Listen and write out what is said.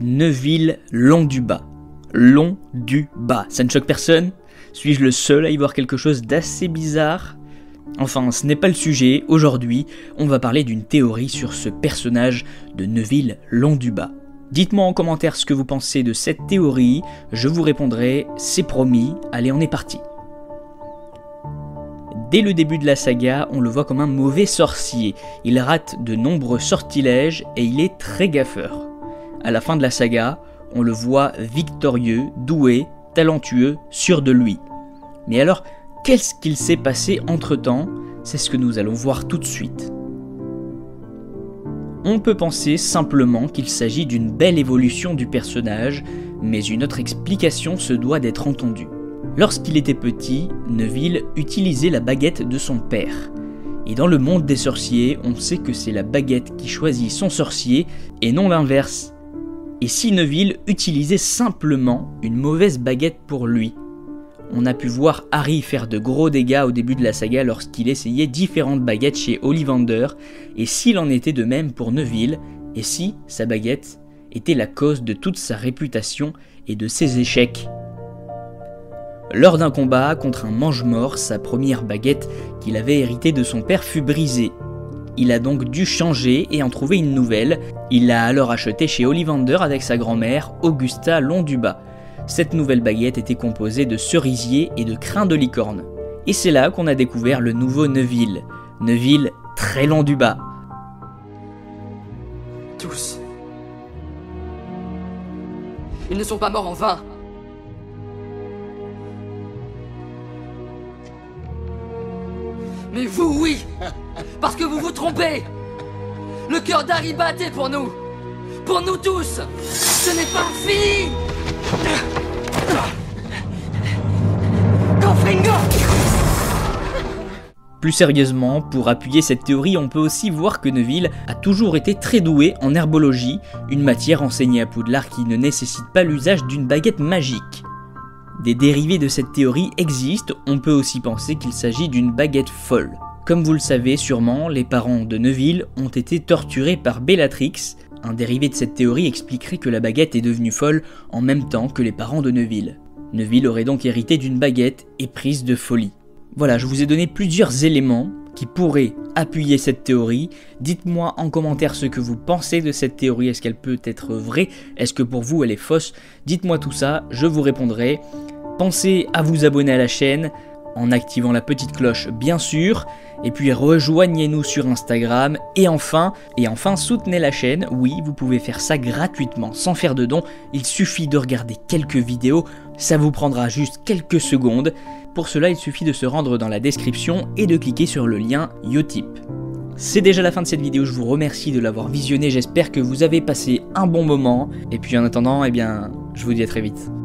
Neville Londubat. Londubat. Ça ne choque personne? Suis-je le seul à y voir quelque chose d'assez bizarre? Enfin, ce n'est pas le sujet. Aujourd'hui, on va parler d'une théorie sur ce personnage de Neville Londubat. Dites-moi en commentaire ce que vous pensez de cette théorie, je vous répondrai, c'est promis, allez on est parti. Dès le début de la saga, on le voit comme un mauvais sorcier, il rate de nombreux sortilèges et il est très gaffeur. À la fin de la saga, on le voit victorieux, doué, talentueux, sûr de lui. Mais alors, qu'est-ce qu'il s'est passé entre-temps? C'est ce que nous allons voir tout de suite. On peut penser simplement qu'il s'agit d'une belle évolution du personnage, mais une autre explication se doit d'être entendue. Lorsqu'il était petit, Neville utilisait la baguette de son père. Et dans le monde des sorciers, on sait que c'est la baguette qui choisit son sorcier et non l'inverse. Et si Neville utilisait simplement une mauvaise baguette pour lui? On a pu voir Harry faire de gros dégâts au début de la saga lorsqu'il essayait différentes baguettes chez Ollivander, et s'il en était de même pour Neville, et si sa baguette était la cause de toute sa réputation et de ses échecs. Lors d'un combat contre un mange-mort, sa première baguette qu'il avait héritée de son père fut brisée. Il a donc dû changer et en trouver une nouvelle. Il l'a alors achetée chez Ollivander avec sa grand-mère, Augusta Londubat. Cette nouvelle baguette était composée de cerisier et de crins de licorne. Et c'est là qu'on a découvert le nouveau Neville. Neville très Londubat. Tous. Ils ne sont pas morts en vain. Mais vous, oui. Parce que vous vous trompez. Le cœur d'Harry battait pour nous. Pour nous tous. Ce n'est pas fini. Plus sérieusement, pour appuyer cette théorie, on peut aussi voir que Neville a toujours été très doué en herbologie, une matière enseignée à Poudlard qui ne nécessite pas l'usage d'une baguette magique. Des dérivés de cette théorie existent, on peut aussi penser qu'il s'agit d'une baguette folle. Comme vous le savez sûrement, les parents de Neville ont été torturés par Bellatrix. Un dérivé de cette théorie expliquerait que la baguette est devenue folle en même temps que les parents de Neville. Neville aurait donc hérité d'une baguette éprise de folie. Voilà, je vous ai donné plusieurs éléments qui pourraient appuyer cette théorie. Dites-moi en commentaire ce que vous pensez de cette théorie, est-ce qu'elle peut être vraie? Est-ce que pour vous elle est fausse? Dites-moi tout ça, je vous répondrai. Pensez à vous abonner à la chaîne en activant la petite cloche bien sûr, et puis rejoignez-nous sur Instagram, et enfin soutenez la chaîne. Oui, vous pouvez faire ça gratuitement sans faire de dons, il suffit de regarder quelques vidéos, ça vous prendra juste quelques secondes. Pour cela, il suffit de se rendre dans la description et de cliquer sur le lien Utip. C'est déjà la fin de cette vidéo, je vous remercie de l'avoir visionnée, j'espère que vous avez passé un bon moment, et puis en attendant, je vous dis à très vite.